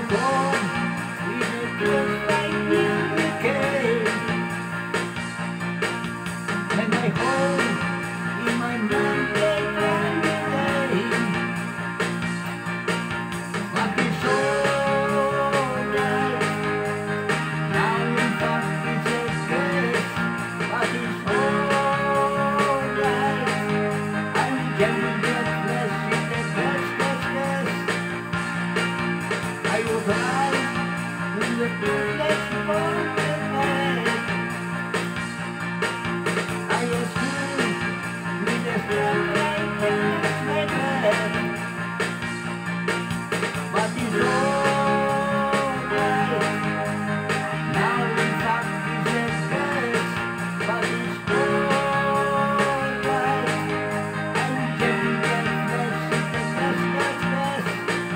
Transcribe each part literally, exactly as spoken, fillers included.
born in a place like you became, and I hold in my mind every day. But it's alright, now in fact it's a case. But it's alright, I can get less in the best, best, best. I will fly in the place for the night. I was free with the sunlight against my bed. But it's alright, now in fact it's a case. But it's alright, I can get less in the best, best, best.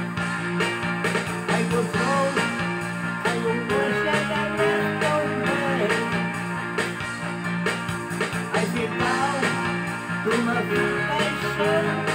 I will float, I will wish that I rest on bed. I sit down to my food, I